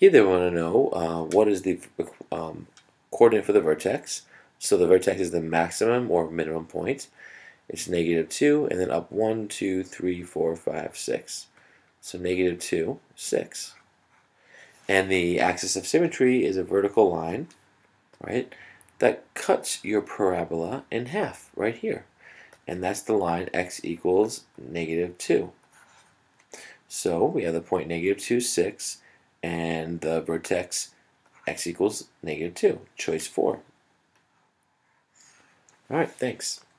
Here they want to know what is the coordinate for the vertex. So the vertex is the maximum or minimum point. It's -2, and then up 1, 2, 3, 4, 5, 6. So -2, 6. And the axis of symmetry is a vertical line, right, that cuts your parabola in half right here. And that's the line x equals -2. So we have the point -2, 6, and the vertex x equals -2. Choice 4. All right, thanks.